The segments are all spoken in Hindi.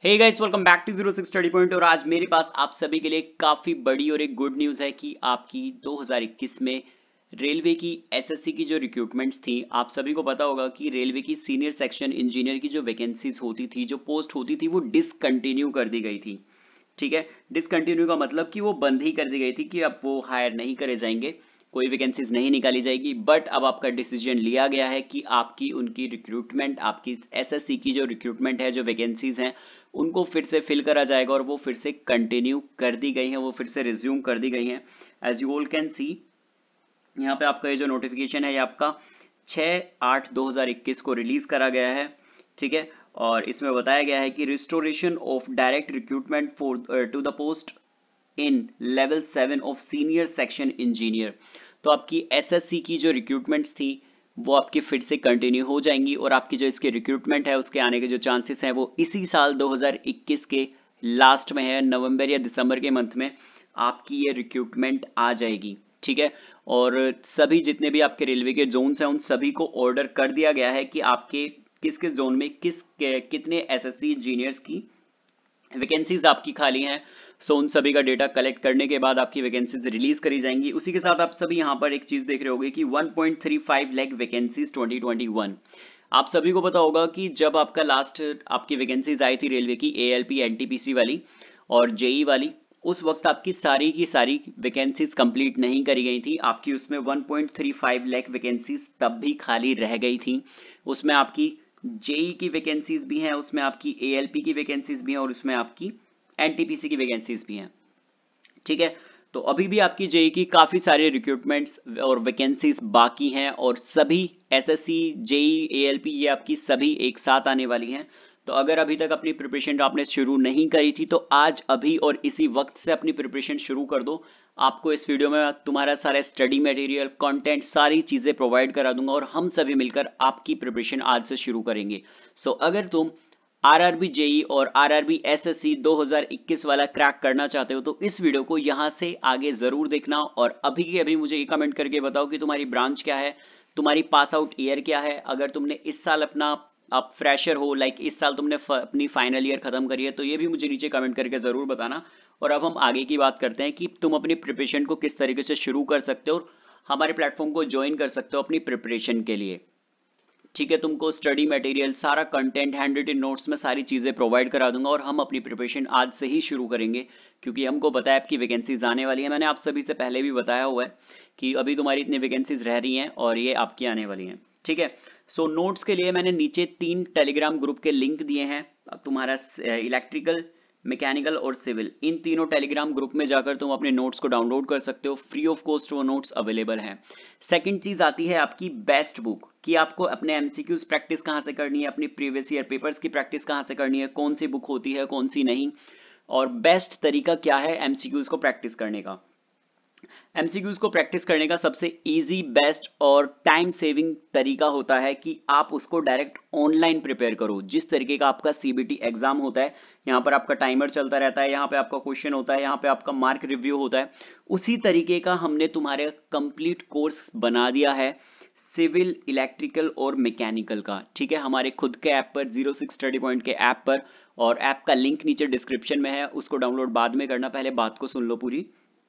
Hey guys, welcome back to 06 study point. और आज मेरे पास आप सभी के लिए काफ़ी बड़ी और एक गुड न्यूज़ है कि आपकी 2021 में रेलवे की एसएससी की जो रिक्रूटमेंट्स थी, आप सभी को पता होगा कि रेलवे की सीनियर सेक्शन इंजीनियर की जो वैकेंसीज होती थी, जो पोस्ट होती थी, वो डिसकंटिन्यू कर दी गई थी। ठीक है, डिसकंटिन्यू का मतलब कि वो बंद ही कर दी गई थी कि अब वो हायर नहीं करे जाएंगे, कोई वैकेंसीज नहीं निकाली जाएगी। बट अब आपका डिसीजन लिया गया है कि आपकी उनकी रिक्रूटमेंट, आपकी एसएससी की जो रिक्रूटमेंट है, जो वैकेंसीज हैं, उनको फिर से फिल करा जाएगा और वो फिर से कंटिन्यू कर दी गई हैं, वो फिर से रिज्यूम कर दी गई हैं। As you all can see, यहाँ पे आपका ये जो नोटिफिकेशन है, ये आपका 6/8/2021 को रिलीज करा गया है। ठीक है, और इसमें बताया गया है कि restoration of direct recruitment for to the post in level 7 of senior section engineer. तो आपकी एसएससी की जो रिक्रूटमेंट्स थी, वो आपकी फिर से कंटिन्यू हो जाएंगी और आपकी जो इसकी रिक्रूटमेंट है, उसके आने के जो चांसेस हैं, वो इसी साल 2021 के लास्ट में है, नवंबर या दिसंबर के मंथ में आपकी ये रिक्रूटमेंट आ जाएगी। ठीक है, और सभी जितने भी आपके रेलवे के जोन्स हैं, उन सभी को ऑर्डर कर दिया गया है कि आपके किस किस जोन में कितने एसएससी इंजीनियर्स की वैकेंसीज आपकी खाली हैं। सो उन सभी का डेटा कलेक्ट करने के बाद आपकी वैकेंसीज रिलीज करी जाएंगी। उसी के साथ आप सभी यहाँ पर एक चीज देख रहे होंगे कि 1.35 लाख वैकेंसीज 2021। आप सभी को पता होगा कि जब आपका लास्ट आपकी वैकेंसीज आई थी रेलवे की, एएलपी एनटीपीसी वाली और जेई वाली, उस वक्त आपकी सारी की सारी वैकेंसीज कंप्लीट नहीं करी गई थी। आपकी उसमें 1.35 लाख वैकेंसीज तब भी खाली रह गई थी। उसमें आपकी जेई की वैकेंसीज भी हैं, उसमें आपकी एएलपी की वैकेंसीज भी हैं और उसमें आपकी एनटीपीसी की वैकेंसीज भी हैं। ठीक है, तो अभी भी आपकी जेई की काफी सारे रिक्रूटमेंट्स और वैकेंसीज बाकी हैं और सभी एसएससी, जेई, एएलपी, ये आपकी सभी एक साथ आने वाली हैं। तो अगर अभी तक अपनी प्रिपरेशन आपने शुरू नहीं करी थी, तो आज अभी और इसी वक्त से अपनी प्रिपरेशन शुरू कर दो। आपको इस वीडियो में तुम्हारा सारा स्टडी मटेरियल, कंटेंट, सारी चीजें प्रोवाइड करा दूंगा और हम सभी मिलकर आपकी प्रिपरेशन आज से शुरू करेंगे। सो अगर तुम आरआरबी जेई और आरआरबी एसएससी 2021 वाला क्रैक करना चाहते हो, तो इस वीडियो को यहां से आगे जरूर देखना और अभी के अभी मुझे ये कमेंट करके बताओ कि तुम्हारी ब्रांच क्या है, तुम्हारी पास आउट ईयर क्या है। अगर तुमने इस साल अपना, आप फ्रेशर हो, लाइक इस साल तुमने अपनी फाइनल ईयर खत्म करी है, तो ये भी मुझे नीचे कमेंट करके जरूर बताना। और अब हम आगे की बात करते हैं कि तुम अपनी प्रिपरेशन को किस तरीके से शुरू कर सकते हो और हमारे प्लेटफॉर्म को ज्वाइन कर सकते हो अपनी प्रिपरेशन के लिए। ठीक है, तुमको स्टडी मटेरियल, सारा कंटेंट, हैंड रिटन नोट्स में सारी चीजें प्रोवाइड करा दूंगा और हम अपनी प्रिपरेशन आज से ही शुरू करेंगे, क्योंकि हमको पता है आपकी वैकेंसीज आने वाली है। मैंने आप सभी से पहले भी बताया हुआ है कि अभी तुम्हारी इतनी वैकेंसीज रह रही हैं और ये आपकी आने वाली हैं। ठीक है, सो नोट्स के लिए मैंने नीचे 3 टेलीग्राम ग्रुप के लिंक दिए हैं। तुम्हारा इलेक्ट्रिकल, मैकेनिकल और सिविल, इन तीनों टेलीग्राम ग्रुप में जाकर तुम अपने नोट्स को डाउनलोड कर सकते हो। फ्री ऑफ कॉस्ट वो नोट्स अवेलेबल हैं। सेकंड चीज आती है आपकी बेस्ट बुक, कि आपको अपने एमसीक्यूज प्रैक्टिस कहाँ से करनी है, अपनी प्रीवियस ईयर पेपर्स की प्रैक्टिस कहाँ से करनी है, कौन सी बुक होती है, कौन सी नहीं, और बेस्ट तरीका क्या है एमसीक्यूज को प्रैक्टिस करने का। एमसीक्यूज को प्रैक्टिस करने का सबसे इजी, बेस्ट और टाइम सेविंग तरीका होता है कि आप उसको डायरेक्ट ऑनलाइन प्रिपेयर करो। जिस तरीके का आपका सीबीटी एग्जाम होता है, यहाँ पर आपका टाइमर चलता रहता है, यहाँ पे आपका क्वेश्चन होता है, यहाँ पे आपका मार्क रिव्यू होता है, उसी तरीके का हमने तुम्हारे कंप्लीट कोर्स बना दिया है सिविल, इलेक्ट्रिकल और मैकेनिकल का। ठीक है, हमारे खुद के ऐप पर, 06 स्टडी पॉइंट के ऐप पर, और ऐप का लिंक नीचे डिस्क्रिप्शन में है, उसको डाउनलोड बाद में करना, पहले बात को सुन लो पूरी।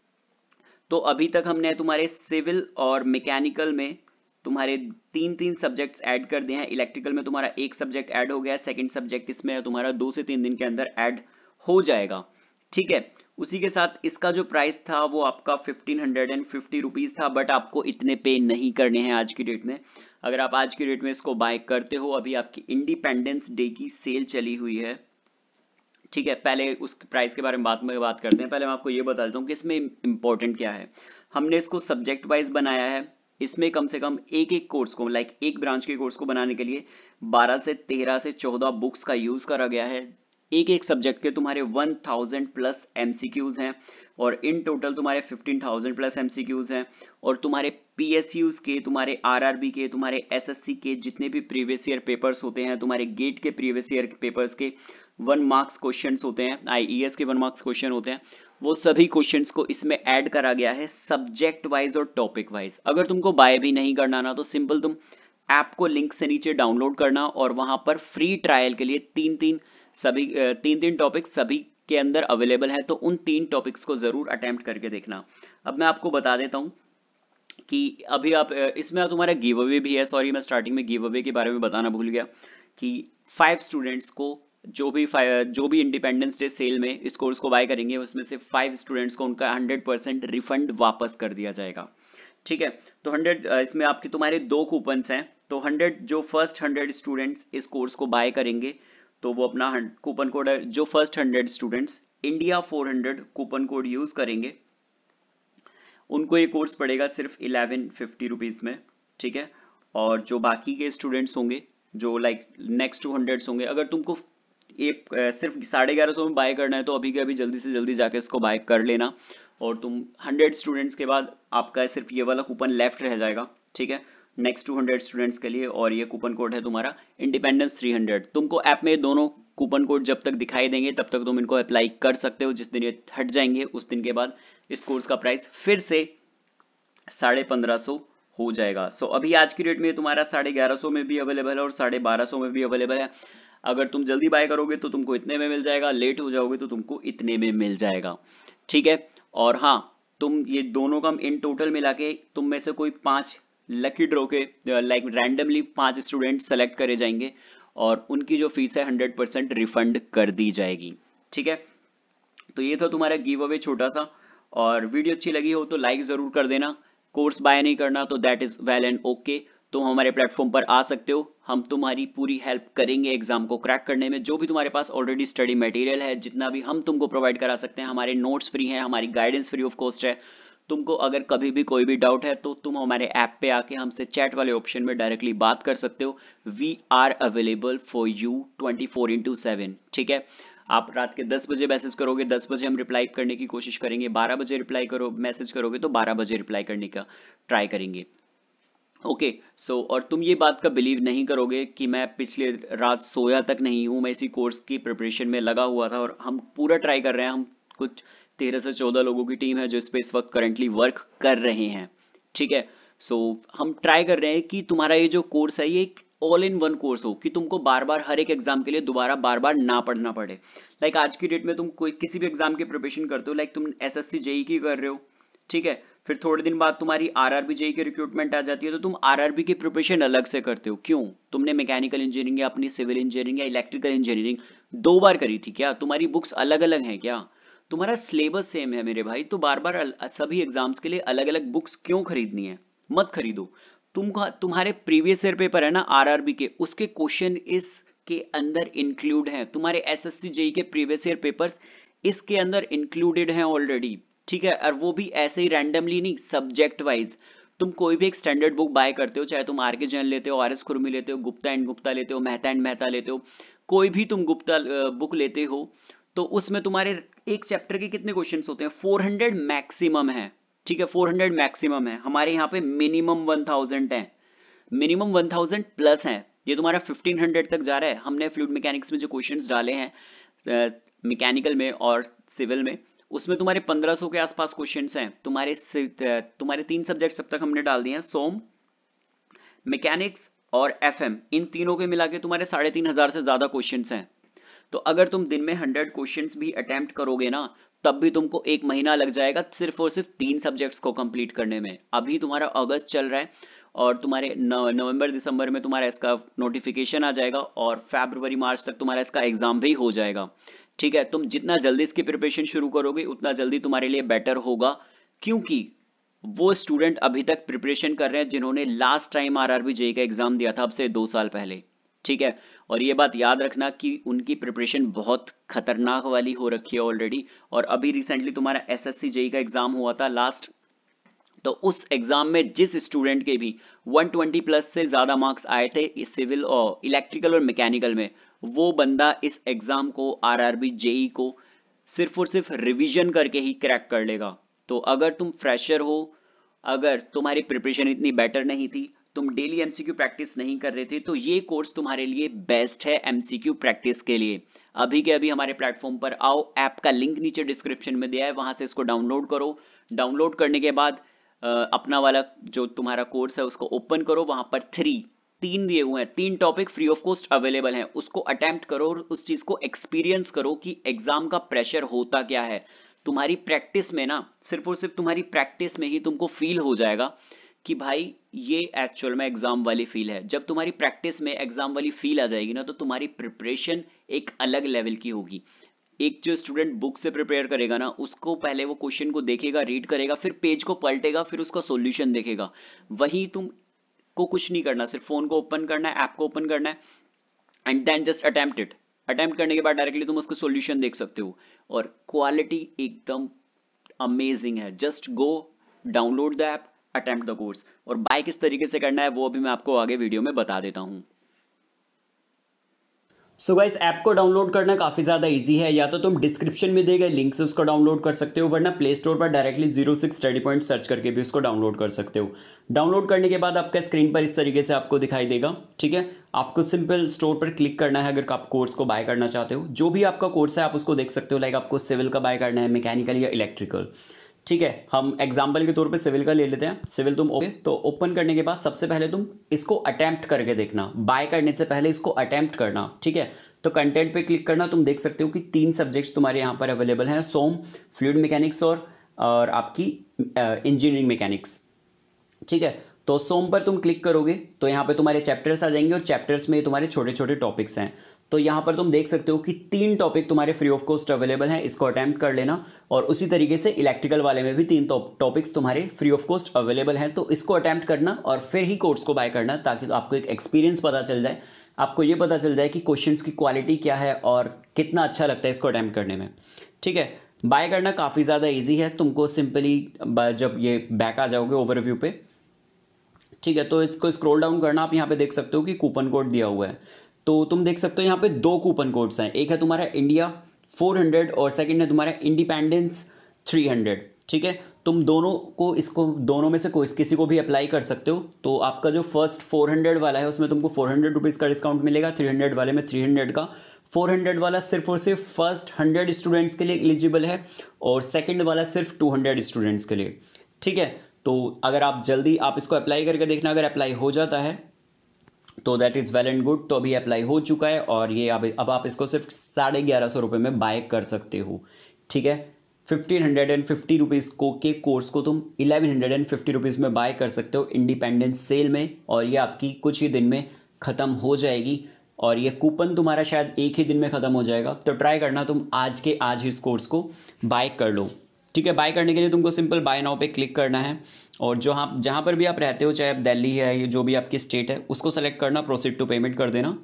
तो अभी तक हमने तुम्हारे सिविल और मैकेनिकल में तुम्हारे 3-3 सब्जेक्ट्स ऐड कर दिए हैं। इलेक्ट्रिकल में तुम्हारा एक सब्जेक्ट ऐड हो गया, सेकंड सब्जेक्ट इसमें तुम्हारा 2 से 3 दिन के अंदर ऐड हो जाएगा। ठीक है, उसी के साथ इसका जो प्राइस था वो आपका 1550 रुपीज था, बट आपको इतने पे नहीं करने हैं आज की डेट में। अगर आप आज की डेट में इसको बाय करते हो, अभी आपकी इंडिपेंडेंस डे की सेल चली हुई है। ठीक है, पहले उस प्राइस के बारे में बात करते हैं। पहले मैं आपको ये बता देता हूँ कि इसमें इंपॉर्टेंट क्या है। हमने इसको सब्जेक्ट वाइज बनाया है। इसमें कम से कम एक एक कोर्स को, लाइक एक ब्रांच के कोर्स को बनाने के लिए 12 से 13 से 14 बुक्स का यूज करा गया है। एक एक सब्जेक्ट के तुम्हारे 1000 प्लस एमसीक्यूज हैं और इन टोटल तुम्हारे 15,000 प्लस एमसीक्यूज हैं। और तुम्हारे पीएसयूज के, तुम्हारे आरआरबी के, तुम्हारे एसएससी के जितने भी प्रीवियस ईयर पेपर्स होते हैं, तुम्हारे गेट के प्रीवियस ईयर पेपर्स के 1 मार्क्स क्वेश्चंस होते हैं, आईईएस के 1 मार्क्स क्वेश्चन होते हैं, वो सभी क्वेश्चंस को इसमें ऐड करा गया है सब्जेक्ट वाइज और टॉपिक वाइज। अगर तुमको बाय भी नहीं करना ना, तो सिंपल तुम ऐप को लिंक से नीचे डाउनलोड करना और वहां पर फ्री ट्रायल के लिए 3-3 सभी 3 टॉपिक्स सभी के अंदर अवेलेबल है, तो उन 3 टॉपिक्स को जरूर अटेम्प्ट करके देखना। अब मैं आपको बता देता हूँ कि अभी आप इसमें तुम्हारा गिव अवे भी है। सॉरी, मैं स्टार्टिंग में गिव अवे के बारे में बताना भूल गया कि 5 स्टूडेंट्स को जो भी इंडिपेंडेंस डे सेल में इस कोर्स को बाय करेंगे, उसमें से 5 स्टूडेंट्स को उनका 100% रिफंड वापस कर दिया जाएगा। ठीक है, तो 100 इसमें आपके तुम्हारे 2 कूपन्स हैं, तो 100 जो फर्स्ट 100 स्टूडेंट्स इस कोर्स को बाय करेंगे तो वो अपना कूपन कोड है, जो first 100 students India 400 coupon code use करेंगे उनको ये कोर्स पड़ेगा सिर्फ 1150 रुपीज में। ठीक है, और जो बाकी के स्टूडेंट्स होंगे जो लाइक नेक्स्ट 200 होंगे, अगर तुमको ये सिर्फ 1150 में बाय करना है तो अभी के अभी जल्दी से जल्दी जाके इसको बाय कर लेना, और तुम 100 स्टूडेंट्स के बाद आपका सिर्फ ये वाला कूपन लेफ्ट रह जाएगा। ठीक है, नेक्स्ट 200 स्टूडेंट्स के लिए, और ये कूपन कोड है तुम्हारा इंडिपेंडेंस 300। तुमको ऐप में दोनों कूपन कोड जब तक दिखाई देंगे तब तक तुम इनको अप्लाई कर सकते हो। जिस दिन ये हट जाएंगे उस दिन के बाद इस कोर्स का प्राइस फिर से 1550 हो जाएगा। सो अभी आज की डेट में तुम्हारा 1150 में भी अवेलेबल है और 1250 में भी अवेलेबल है। अगर तुम जल्दी बाय करोगे तो तुमको इतने में मिल जाएगा, लेट हो जाओगे तो तुमको इतने में मिल जाएगा। ठीक है, और हाँ, तुम ये दोनों का इन टोटल मिला के तुम में से कोई 5 लकी ड्रॉ के लाइक रैंडमली 5 स्टूडेंट सेलेक्ट करे जाएंगे और उनकी जो फीस है 100% रिफंड कर दी जाएगी। ठीक है, तो ये था तुम्हारा गिव अवे छोटा सा, और वीडियो अच्छी लगी हो तो लाइक जरूर कर देना। कोर्स बाय नहीं करना तो that is well and okay, तुम हमारे प्लेटफॉर्म पर आ सकते हो, हम तुम्हारी पूरी हेल्प करेंगे एग्जाम को क्रैक करने में। जो भी तुम्हारे पास ऑलरेडी स्टडी मटेरियल है, जितना भी हम तुमको प्रोवाइड करा सकते हैं, हमारे नोट्स फ्री हैं, हमारी गाइडेंस फ्री ऑफ कॉस्ट है। तुमको अगर कभी भी कोई भी डाउट है तो तुम हमारे ऐप पे आके हमसे चैट वाले ऑप्शन में डायरेक्टली बात कर सकते हो। We are available for you 24/7। ठीक है, आप रात के 10 बजे मैसेज करोगे, 10 बजे हम रिप्लाई करने की कोशिश करेंगे, 12 बजे रिप्लाई करो मैसेज करोगे तो 12 बजे रिप्लाई करने का ट्राई करेंगे। ओके, सो और तुम ये बात का बिलीव नहीं करोगे कि मैं पिछले रात सोया तक नहीं हूँ, मैं इसी कोर्स की प्रिपरेशन में लगा हुआ था और हम पूरा ट्राई कर रहे हैं। हम कुछ 13 से 14 लोगों की टीम है जो इस पे इस वक्त करंटली वर्क कर रहे हैं। ठीक है, सो हम ट्राई कर रहे हैं कि तुम्हारा ये जो कोर्स है ये एक ऑल इन वन कोर्स हो, कि तुमको बार बार हर एक एग्जाम के लिए दोबारा बार बार ना पढ़ना पड़े। लाइक आज की डेट में तुम कोई किसी भी एग्जाम की प्रिपरेशन करते हो, लाइक तुम एसएससी जेई की कर रहे हो, ठीक है, फिर थोड़े दिन बाद तुम्हारी आरआरबी जेई की रिक्रूटमेंट आ जाती है, तो तुम आरआरबी की प्रिपरेशन अलग से करते हो। क्यों? तुमने मैकेनिकल इंजीनियरिंग या अपनी सिविल इंजीनियरिंग या इलेक्ट्रिकल इंजीनियरिंग 2 बार करी थी क्या? तुम्हारी बुक्स अलग अलग हैं क्या? तुम्हारा सिलेबस सेम है मेरे भाई, तो बार बार सभी एग्जाम्स के लिए अलग अलग बुक्स क्यों खरीदनी है? मत खरीदो। तुम्हारे प्रीवियस ईयर पेपर है ना आरआरबी के, उसके क्वेश्चन इसके अंदर इंक्लूड हैं। तुम्हारे एसएससी जेई के प्रीवियस ईयर पेपर्स इसके अंदर इंक्लूडेड हैं ऑलरेडी। ठीक है, और वो भी ऐसे ही रैंडमली नहीं, सब्जेक्ट वाइज। तुम कोई भी एक स्टैंडर्ड बुक बाय करते हो, चाहे तुम आरके जैन लेते हो, आरएस खुरमी लेते हो, गुप्ता एंड गुप्ता लेते हो, मेहता एंड मेहता लेते हो, कोई भी तुम गुप्ता बुक लेते हो, तो उसमें तुम्हारे एक चैप्टर के कितने क्वेश्चंस होते हैं? 400 मैक्सिमम है। ठीक है, 400 मैक्सिमम है। हमारे यहाँ पे मिनिमम 1000 है, मिनिमम 1000 प्लस है। ये तुम्हारा 1500 तक जा रहा है। हमने फ्लूइड मैकेनिक्स में जो क्वेश्चंस डाले हैं मैकेनिकल में और सिविल में, उसमें तुम्हारे 1500 के आसपास क्वेश्चंस हैं। तुम्हारे 3 सब्जेक्ट्स अब तक हमने डाल दिए हैं, सोम, मैकेनिक्स और एफएम, इन तीनों के मिला के तुम्हारे 3500 से ज्यादा क्वेश्चंस हैं। तो अगर तुम दिन में 100 क्वेश्चंस भी अटेम्प्ट करोगे ना, तब भी तुमको 1 महीना लग जाएगा सिर्फ और सिर्फ 3 सब्जेक्ट्स को कंप्लीट करने में। अभी तुम्हारा अगस्त चल रहा है और तुम्हारे नवंबर दिसंबर में तुम्हारा इसका नोटिफिकेशन आ जाएगा और फरवरी मार्च तक तुम्हारा इसका एग्जाम भी हो जाएगा। ठीक है, तुम जितना जल्दी इसकी प्रिपरेशन शुरू करोगे उतना जल्दी तुम्हारे लिए बेटर होगा, क्योंकि वो स्टूडेंट अभी तक प्रिपरेशन कर रहे हैं जिन्होंने लास्ट टाइम आरआरबी जेई का एग्जाम दिया था अब से 2 साल पहले। ठीक है, और ये बात याद रखना कि उनकी प्रिपरेशन बहुत खतरनाक वाली हो रखी है ऑलरेडी। और अभी रिसेंटली तुम्हारा एसएससी जेई का एग्जाम हुआ था लास्ट, तो उस एग्जाम में जिस स्टूडेंट के भी 120 प्लस से ज्यादा मार्क्स आए थे सिविल और इलेक्ट्रिकल और मैकेनिकल में, वो बंदा इस एग्जाम को आरआरबी जेई को सिर्फ और सिर्फ रिवीजन करके ही क्रैक कर लेगा। तो अगर तुम फ्रेशर हो, अगर तुम्हारी प्रिपरेशन इतनी बेटर नहीं थी, तुम डेली एमसीक्यू प्रैक्टिस नहीं कर रहे थे, तो ये कोर्स तुम्हारे लिए बेस्ट है एमसीक्यू प्रैक्टिस के लिए। अभी के अभी हमारे प्लेटफॉर्म पर आओ, ऐप का लिंक नीचे डिस्क्रिप्शन में दिया है, वहां से इसको डाउनलोड करो। डाउनलोड करने के बाद अपना वाला जो तुम्हारा कोर्स है उसको ओपन करो, वहां पर 3 दिए हुए हैं, 3 topic free of cost available हैं, उसको अटेम्प्ट करो और उस चीज को एक्सपीरियंस करो कि एग्जाम का प्रेशर होता क्या है। तुम्हारी प्रैक्टिस में ना, सिर्फ और सिर्फ तुम्हारी प्रैक्टिस में ही तुमको फील हो जाएगा कि भाई ये एक्चुअल में एग्जाम वाली फील है। जब तुम्हारी प्रैक्टिस में एग्जाम वाली फील आ जाएगी ना, तो तुम्हारी प्रिपरेशन एक अलग लेवल की होगी। एक जो स्टूडेंट बुक से प्रिपेयर करेगा ना, उसको पहले वो क्वेश्चन को देखेगा, रीड करेगा, फिर पेज को पलटेगा, फिर उसका सॉल्यूशन देखेगा। वहीं तुम को कुछ नहीं करना, सिर्फ फोन को ओपन करना है, ऐप को ओपन करना है and then just attempt it. Attempt करने के बाद डायरेक्टली तुम उसका सॉल्यूशन देख सकते हो और क्वालिटी एकदम अमेजिंग है। Just go download the app, attempt the course. और बाय किस तरीके से करना है वो अभी मैं आपको आगे वीडियो में बता देता हूं। सो गाइस, ऐप को डाउनलोड करना काफ़ी ज़्यादा इजी है। या तो तुम डिस्क्रिप्शन में दिए गए लिंक से उसको डाउनलोड कर सकते हो, वरना प्ले स्टोर पर डायरेक्टली 06 स्टडी पॉइंट सर्च करके भी उसको डाउनलोड कर सकते हो। डाउनलोड करने के बाद आपका स्क्रीन पर इस तरीके से आपको दिखाई देगा। ठीक है, आपको सिंपल स्टोर पर क्लिक करना है अगर आप कोर्स को बाय करना चाहते हो। जो भी आपका कोर्स है आप उसको देख सकते हो, लाइक आपको सिविल का बाय करना है, मैकेनिकल या इलेक्ट्रिकल। ठीक है, हम एग्जाम्पल के तौर पे सिविल का ले लेते हैं। सिविल तुम ओके, तो ओपन करने के बाद सबसे पहले तुम इसको अटेम्प्ट करके देखना, बाय करने से पहले इसको अटेम्प्ट करना। ठीक है, तो कंटेंट पे क्लिक करना। तुम देख सकते हो कि 3 सब्जेक्ट्स तुम्हारे यहाँ पर अवेलेबल हैं, सोम, फ्लूइड मैकेनिक्स और आपकी इंजीनियरिंग मैकेनिक्स। ठीक है, तो सोम पर तुम क्लिक करोगे तो यहाँ पे तुम्हारे चैप्टर्स आ जाएंगे और चैप्टर्स में तुम्हारे छोटे छोटे टॉपिक्स हैं। तो यहाँ पर तुम देख सकते हो कि 3 टॉपिक तुम्हारे फ्री ऑफ कॉस्ट अवेलेबल हैं, इसको अटेम्प्ट कर लेना। और उसी तरीके से इलेक्ट्रिकल वाले में भी 3 टॉपिक्स तुम्हारे फ्री ऑफ कॉस्ट अवेलेबल हैं, तो इसको अटेम्प्ट करना और फिर ही कोर्स को बाय करना, ताकि आपको एक एक्सपीरियंस पता चल जाए, आपको ये पता चल जाए कि क्वेश्चंस की क्वालिटी क्या है और कितना अच्छा लगता है इसको अटेम्प्ट करने में। ठीक है, बाय करना काफ़ी ज़्यादा ईजी है। तुमको सिंपली जब ये बैक आ जाओगे ओवरव्यू पे, ठीक है, तो इसको स्क्रॉल डाउन करना। आप यहाँ पे देख सकते हो कि कूपन कोड दिया हुआ है, तो तुम देख सकते हो यहाँ पे 2 कूपन कोड्स हैं। एक है तुम्हारा इंडिया 400 और सेकंड है तुम्हारा इंडिपेंडेंस 300। ठीक है, तुम दोनों में से किसी को भी अप्लाई कर सकते हो। तो आपका जो फर्स्ट 400 वाला है उसमें तुमको 400 रुपीज़ का डिस्काउंट मिलेगा, 300 वाले में 300 का। 400 वाला सिर्फ और सिर्फ फर्स्ट 100 स्टूडेंट्स के लिए एलिजिबल है और सेकेंड वाला सिर्फ 200 स्टूडेंट्स के लिए। ठीक है, तो अगर आप जल्दी आप इसको अप्लाई करके देखना, अगर अप्लाई हो जाता है तो that is well and good. तो अभी अप्लाई हो चुका है और ये अब आप इसको सिर्फ 1150 रुपये में बाय कर सकते हो। ठीक है, 1550 रुपीज़ के कोर्स को तुम 1150 रुपीज़ में बाय कर सकते हो इंडिपेंडेंस सेल में, और ये आपकी कुछ ही दिन में ख़त्म हो जाएगी। और ये कूपन तुम्हारा शायद एक ही दिन में ख़त्म हो जाएगा। तो ट्राई करना तुम आज ही इस कोर्स को बाय कर लो। ठीक है, बाय करने के लिए तुमको सिंपल बाय नाउ पे क्लिक करना है और जहाँ पर भी आप रहते हो, चाहे आप दिल्ली है या जो भी आपकी स्टेट है, उसको सेलेक्ट करना, प्रोसीड टू पेमेंट कर देना।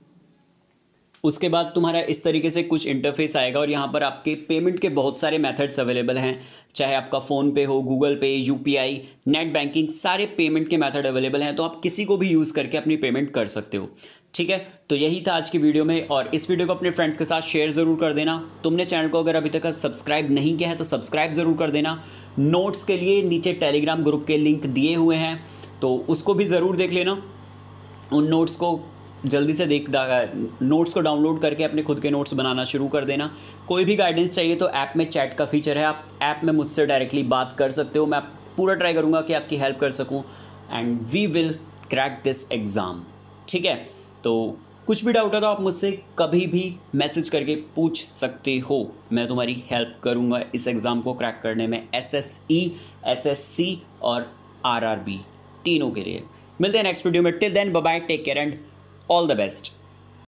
उसके बाद तुम्हारा इस तरीके से कुछ इंटरफेस आएगा और यहाँ पर आपके पेमेंट के बहुत सारे मेथड्स अवेलेबल हैं, चाहे आपका फ़ोन पे हो, Google Pay, UPI, net banking, सारे पेमेंट के मेथड अवेलेबल हैं। तो आप किसी को भी यूज़ करके अपनी पेमेंट कर सकते हो। ठीक है, तो यही था आज की वीडियो में, और इस वीडियो को अपने फ्रेंड्स के साथ शेयर ज़रूर कर देना। तुमने चैनल को अगर अभी तक सब्सक्राइब नहीं किया है तो सब्सक्राइब ज़रूर कर देना। नोट्स के लिए नीचे टेलीग्राम ग्रुप के लिंक दिए हुए हैं, तो उसको भी ज़रूर देख लेना। उन नोट्स को जल्दी से नोट्स को डाउनलोड करके अपने खुद के नोट्स बनाना शुरू कर देना। कोई भी गाइडेंस चाहिए तो ऐप में चैट का फीचर है, आप ऐप में मुझसे डायरेक्टली बात कर सकते हो। मैं पूरा ट्राई करूँगा कि आपकी हेल्प कर सकूँ and we will crack this exam. ठीक है, तो कुछ भी डाउट है तो आप मुझसे कभी भी मैसेज करके पूछ सकते हो, मैं तुम्हारी हेल्प करूँगा इस एग्ज़ाम को क्रैक करने में, SSE, SSC और RRB तीनों के लिए। मिलते हैं नेक्स्ट वीडियो में। Till then bye bye, take care and all the best.